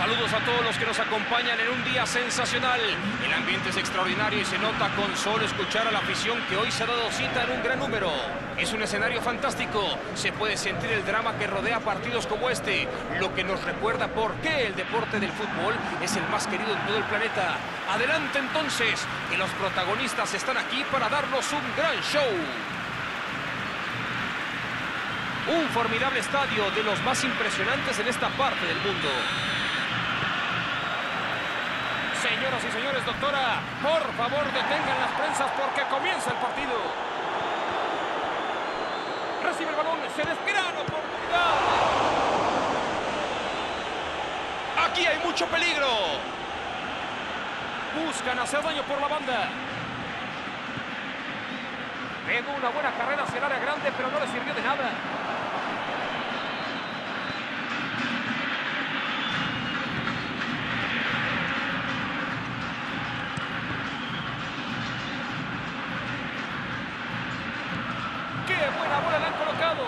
Saludos a todos los que nos acompañan en un día sensacional. El ambiente es extraordinario y se nota con solo escuchar a la afición que hoy se ha dado cita en un gran número. Es un escenario fantástico. Se puede sentir el drama que rodea partidos como este, lo que nos recuerda por qué el deporte del fútbol es el más querido en todo el planeta. Adelante entonces, que los protagonistas están aquí para darnos un gran show. Un formidable estadio de los más impresionantes en esta parte del mundo. Señoras y señores, doctora, por favor detengan las prensas porque comienza el partido. Recibe el balón, se les gran oportunidad. Aquí hay mucho peligro. Buscan hacer daño por la banda. Pegó una buena carrera hacia el área grande, pero no le sirvió de nada. ¡Qué buena bola le han colocado!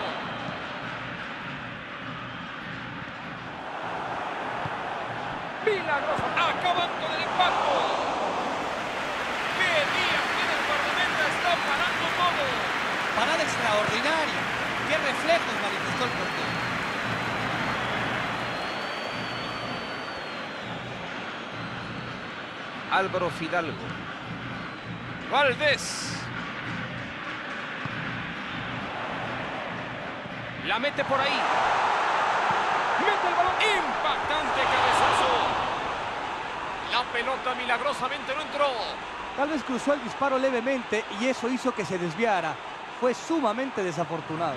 Milagroso, acabando del impacto. ¡Qué día tiene el guardameta! ¡Está parando todo! Parada extraordinaria. ¡Qué reflejos manifestó el portero! Álvaro Fidalgo. Valdés. La mete por ahí. Mete el balón. Impactante cabezazo. La pelota milagrosamente no entró. Tal vez cruzó el disparo levemente y eso hizo que se desviara. Fue sumamente desafortunado.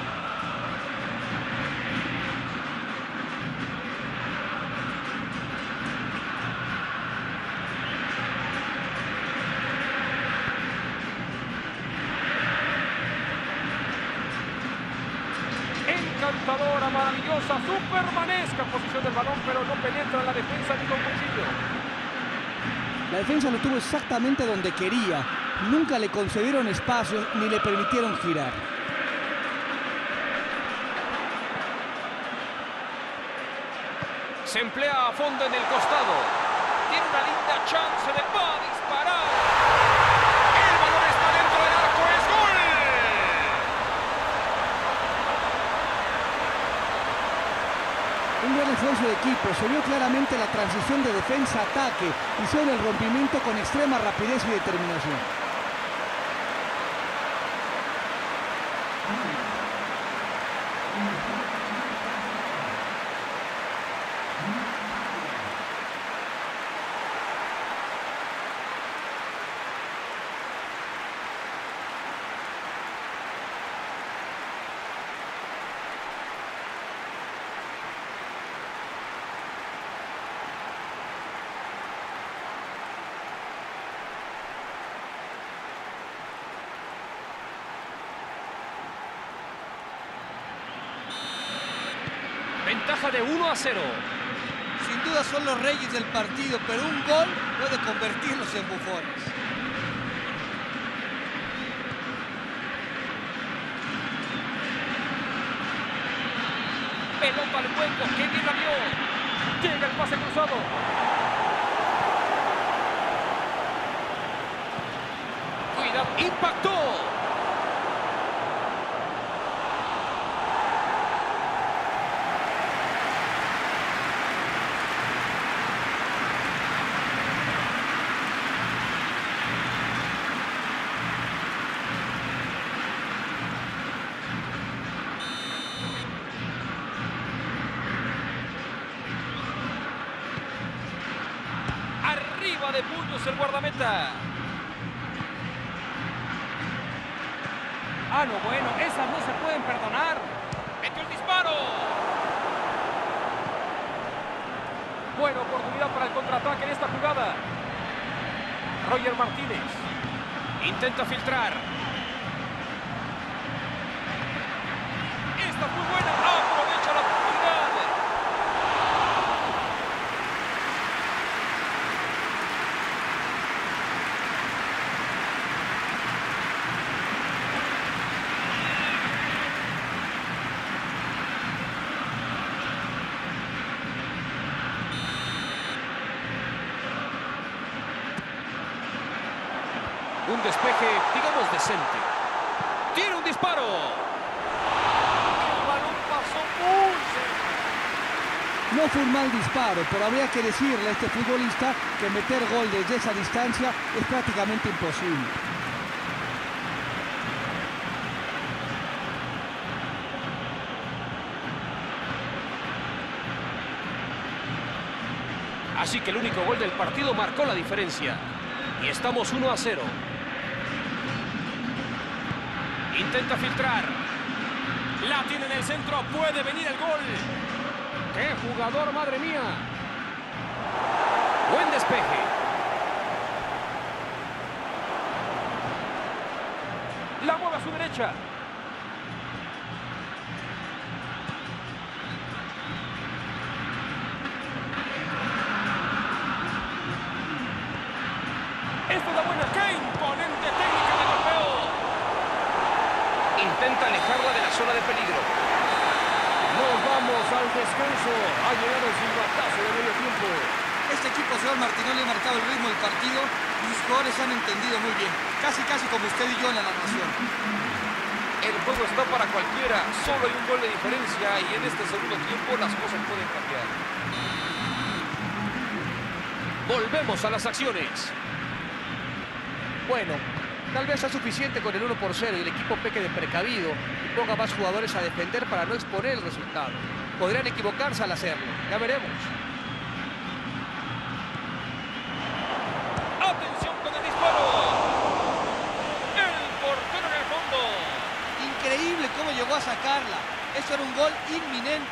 Encantadora, maravillosa, supermanesca posición del balón, pero no penetra en la defensa ni con cuchillo. La defensa lo tuvo exactamente donde quería. Nunca le concedieron espacio ni le permitieron girar. Se emplea a fondo en el costado. Tiene una linda chance de va a disparar. El balón está dentro del arco, es gol. Un gran esfuerzo de equipo. Se vio claramente la transición de defensa a ataque. Hicieron el rompimiento con extrema rapidez y determinación. Ventaja de 1-0. Sin duda son los reyes del partido, pero un gol puede convertirlos en bufones. Pelota al hueco, que bien la vio. Llega el pase cruzado. Cuidado, impactó. Arriba de puños el guardameta. Ah, no, bueno, esas no se pueden perdonar. Metió el disparo. Buena oportunidad para el contraataque en esta jugada. Roger Martínez intenta filtrar. Esta fue buena. Aprovecha la oportunidad. un despeje, digamos, decente. ¡Tiene un disparo! El balón pasó muy cerca. No fue un mal disparo, pero habría que decirle a este futbolista que meter gol desde esa distancia es prácticamente imposible. Así que el único gol del partido marcó la diferencia. Y estamos 1-0. Intenta filtrar. La tiene en el centro. Puede venir el gol. ¡Qué jugador, madre mía! Buen despeje. La mueve a su derecha. Esta es la buena. ¡Qué imponente técnica de golpeo! Intenta alejarla de la zona de peligro. Nos vamos al descanso. Ha llegado el silbatazo de medio tiempo. Este equipo, señor Martinoli, ha marcado el ritmo del partido y sus jugadores han entendido muy bien. Casi como usted y yo en la narración. El juego está para cualquiera. Solo hay un gol de diferencia y en este segundo tiempo las cosas pueden cambiar. Volvemos a las acciones. Bueno, tal vez sea suficiente con el 1-0 y el equipo peque de precavido y ponga más jugadores a defender para no exponer el resultado. Podrían equivocarse al hacerlo. Ya veremos. ¡Atención con el disparo! ¡El portero en el fondo! Increíble cómo llegó a sacarla. Eso era un gol inminente.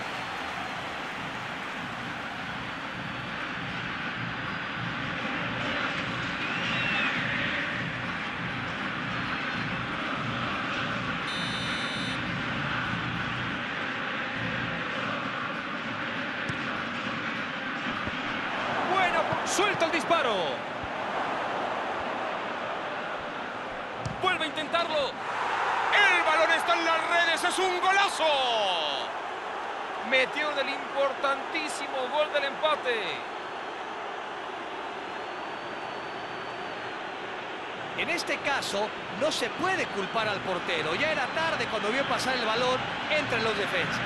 ¡Suelta el disparo! ¡Vuelve a intentarlo! ¡El balón está en las redes! ¡Es un golazo! Metió el importantísimo gol del empate. En este caso, no se puede culpar al portero. Ya era tarde cuando vio pasar el balón entre los defensas.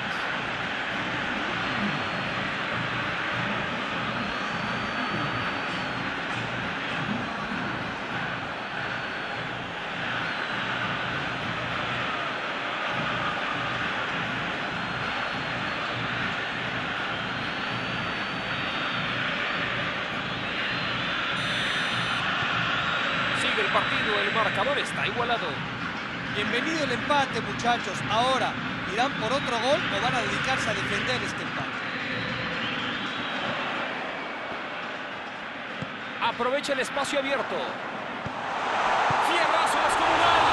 El partido, el marcador está igualado. Bienvenido el empate, muchachos. Ahora, ¿irán por otro gol o van a dedicarse a defender este empate? Aprovecha el espacio abierto. Fierrazo descomunal.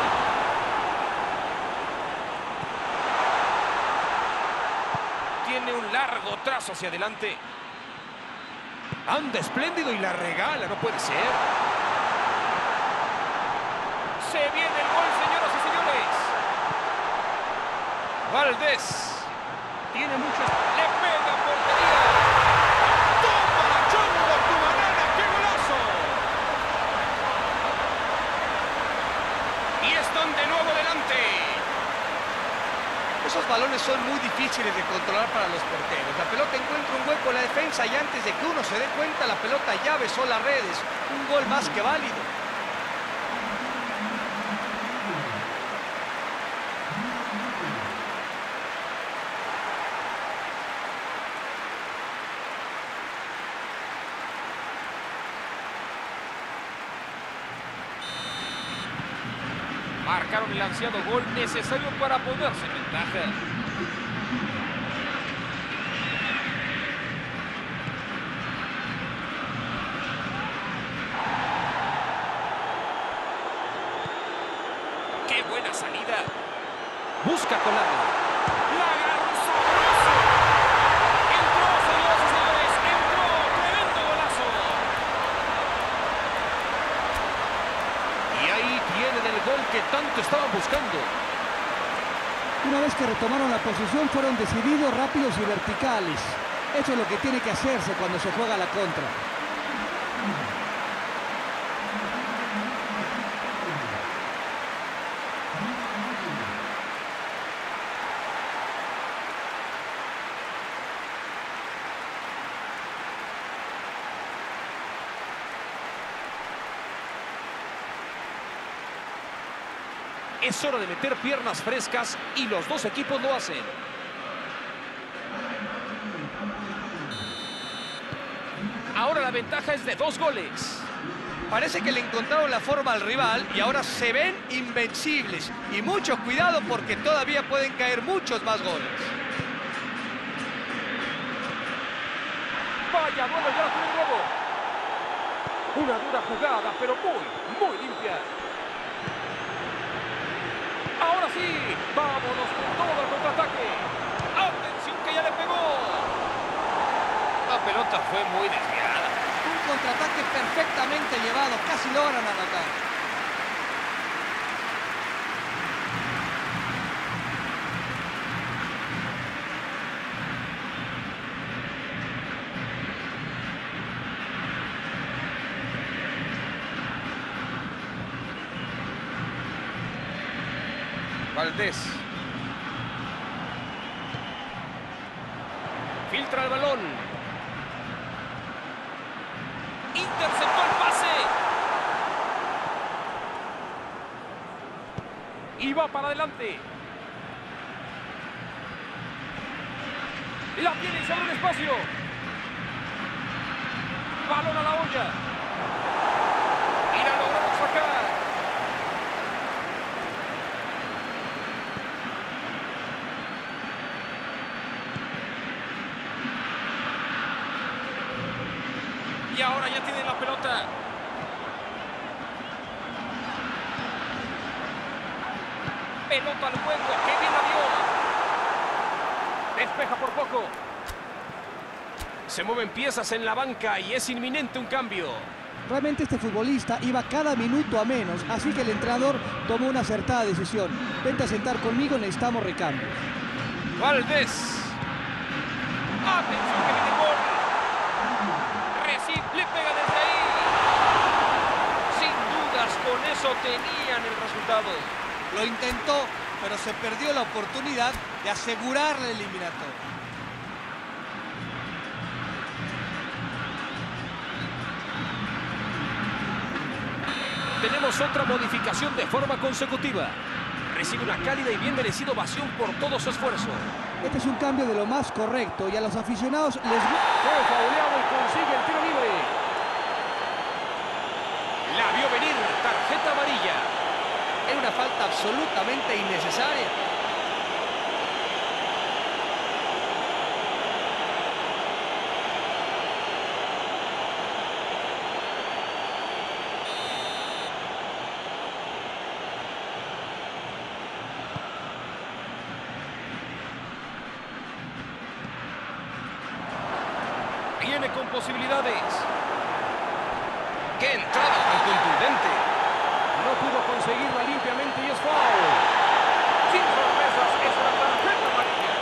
Tiene un largo trazo hacia adelante. Anda espléndido y la regala, no puede ser. Se viene el gol, señoras y señores. Valdés. Tiene muchas. Le pega portería. ¡Toma, chongo, tu banana! ¡Qué golazo! Y están de nuevo delante. Esos balones son muy difíciles de controlar para los porteros. La pelota encuentra un hueco en la defensa y antes de que uno se dé cuenta, la pelota ya besó las redes. Un gol más que válido. Marcaron el ansiado gol necesario para ponerse en ventaja. ¡Qué buena salida! Busca colarla. ¡La agarró sabroso! ¡Entró, señoras y señores! ¡Entró! ¡Tremendo golazo! Y ahí tienen el gol que tanto estaban buscando. Una vez que retomaron la posición, fueron decididos, rápidos y verticales. Eso es lo que tiene que hacerse cuando se juega la contra. Es hora de meter piernas frescas y los dos equipos lo hacen. Ahora la ventaja es de 2 goles. Parece que le encontraron la forma al rival y ahora se ven invencibles. Y mucho cuidado porque todavía pueden caer muchos más goles. Vaya, bueno, ya tiene nuevo. Una dura jugada, pero muy limpia. Ahora sí, vámonos con todo el contraataque. ¡Atención que ya le pegó! La pelota fue muy desviada. Un contraataque perfectamente llevado, casi logran anotar. Valdés. Filtra el balón. Interceptó el pase. Y va para adelante. La tiene y se abre un espacio. Balón a la olla. Y la lograron sacar. Y ahora ya tienen la pelota. Pelota al hueco. ¡Qué bien la dio! Despeja por poco. Se mueven piezas en la banca y es inminente un cambio. Realmente este futbolista iba cada minuto a menos, así que el entrenador tomó una acertada decisión. Vente a sentar conmigo, necesitamos recambios. Valdés. ¡Atención que viene el gol! Recibe, le pega desde ahí. Sin dudas, con eso tenían el resultado. Lo intentó, pero se perdió la oportunidad de asegurar la eliminatoria. Tenemos otra modificación de forma consecutiva. Recibe una cálida y bien merecida ovación por todo su esfuerzo. Este es un cambio de lo más correcto y a los aficionados les gusta. Fue fauleado y consigue el tiro libre. La vio venir, tarjeta amarilla. Es una falta absolutamente innecesaria. Viene con posibilidades. ¡Qué entrada tan contundente! No pudo conseguirla limpiamente y es foul. Sin sorpresas, es una tarjeta amarilla.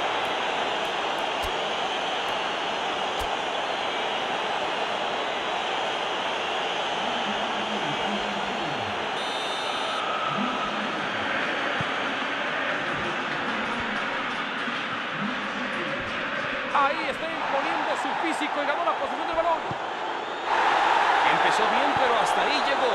Ahí está imponiendo su físico y ganó la posición del balón. Empezó bien, pero hasta ahí llegó.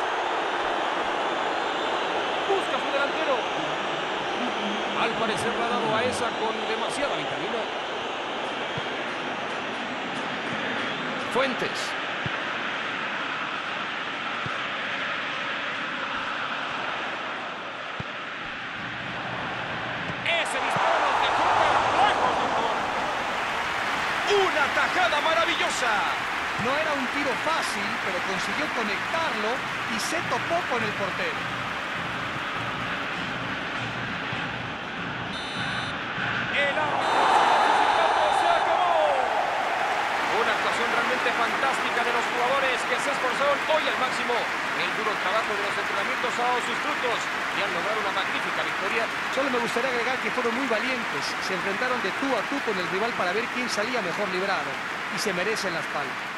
Busca su delantero. Al parecer le ha dado a esa con demasiada vitamina. Fuentes. Ese disparo nos dejó perplejos, doctor. ¡Una tajada maravillosa! No era un tiro fácil, pero consiguió conectarlo y se topó con el portero. El árbitro se acabó. Una actuación realmente fantástica de los jugadores que se esforzaron hoy al máximo. El duro trabajo de los entrenamientos ha dado sus frutos y han logrado una magnífica victoria. Solo me gustaría agregar que fueron muy valientes. Se enfrentaron de tú a tú con el rival para ver quién salía mejor librado. Y se merecen las palmas.